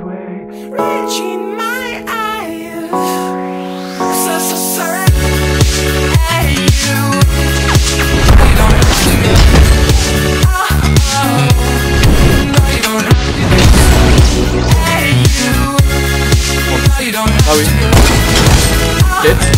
reaching my eyes. So sorry. Hey, you. You don't have to go. No, you don't have to go. Hey, you. No, you don't have to go.